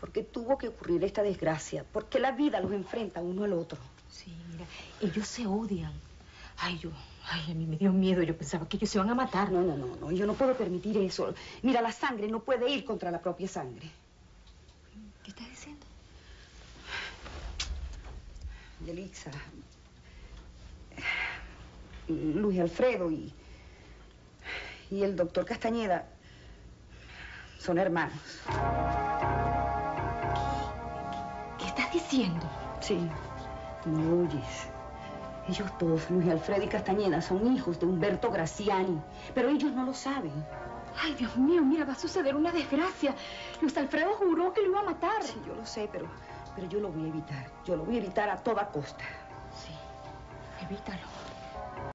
porque tuvo que ocurrir esta desgracia, porque la vida los enfrenta uno al otro. Sí, mira, ellos se odian. A mí me dio miedo, yo pensaba que ellos se iban a matar. No, yo no puedo permitir eso. Mira, la sangre no puede ir contra la propia sangre. ¿Qué estás diciendo? Yelixa, Luis Alfredo y el doctor Castañeda son hermanos. ¿Qué estás diciendo? Sí, ¿me oyes? Ellos dos, Luis Alfredo y Castañeda, son hijos de Humberto Graziani, pero ellos no lo saben. Ay, Dios mío, mira, va a suceder una desgracia. Luis Alfredo juró que lo iba a matar. Sí, yo lo sé, pero yo lo voy a evitar. Yo lo voy a evitar a toda costa. Sí, evítalo.